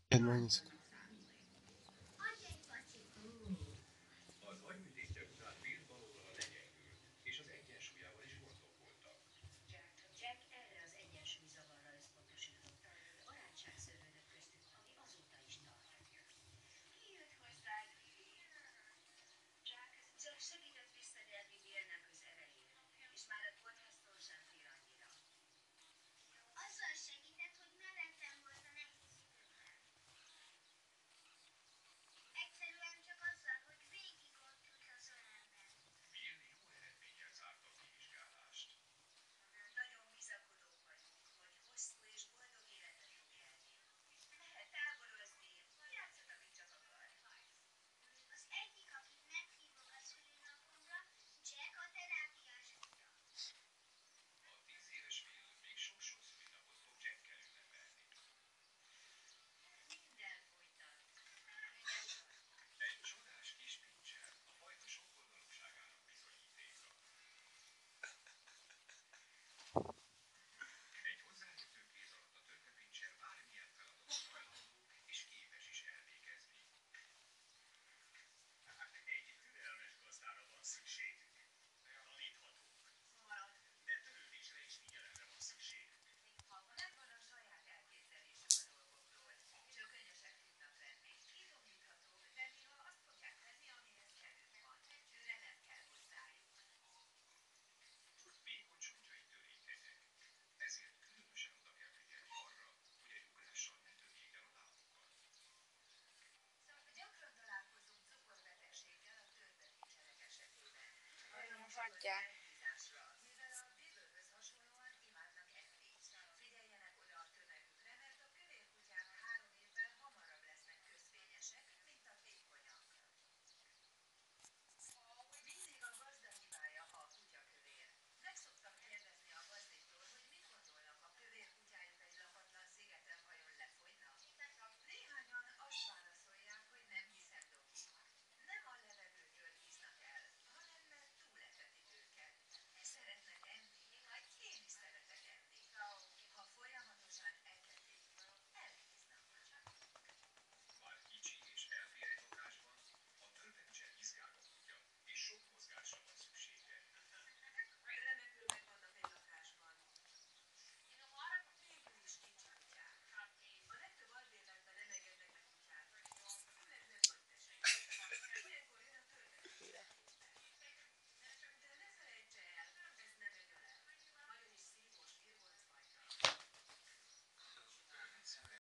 Én megnézzük. Jack erre az egyensúlyzavarra összpontosított, amiből barátság szövődött köztük, ami azóta is tart. Ki jött hozzád, Lily? Jack segített visszanyerni Billnek az erejét, és már a kórháztól sem fél annyira. Azzal segített, hogy mellettem volt a nehéz időben. Egyszerűen csak azzal, hogy végig ott ült az ölemben. Bill jó eredménnyel zárta a kivizsgálást. Nagyon bizakodók vagyunk, hogy hosszú és boldog életet fog élni. Mehet táborozni, játszhat, amit csak akar. Az egyik, akit meghívok a szülőnapomra, Jack a terápiás uram. A 10 éves Bill még sok-sok szülinapot fog Jackkel ünnepelni. Minden folytat. Egy csodás kis pincser a fajta sokoldalúságának bizonyítéka. Egy hozzáértő kéz alatt a törpepincser bármilyen feladatot hajlandó és képes is elvégezni. Egy türelmes gazdára van szükségünk. Taníthatók. Marad. De törődésre és figyelemre van szükségünk. Ha megvan a saját elképzelésük a dolgokról, és a könnyesek tudnak lenni, kidomíthatók, de néha azt fogják tenni, amihez kedvük van. Türe nem kell hozzájuk. Vékony csontjai törékenyek. Ezért különösen oda kell figyelni arra, hogy egy ugrással ne törjék el a lábukat. Gyakran találkozunk cukorbetegséggel a törpepincserek esetében. Nagyon hagyják.